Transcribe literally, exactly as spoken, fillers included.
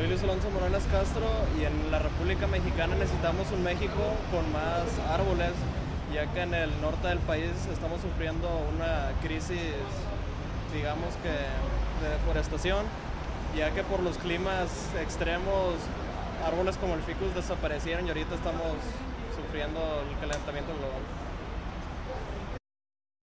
soy Luis Alonso Morales Castro y en la República Mexicana necesitamos un México con más árboles, ya que en el norte del país estamos sufriendo una crisis, digamos que de deforestación, ya que por los climas extremos árboles como el ficus desaparecieron y ahorita estamos sufriendo el calentamiento global.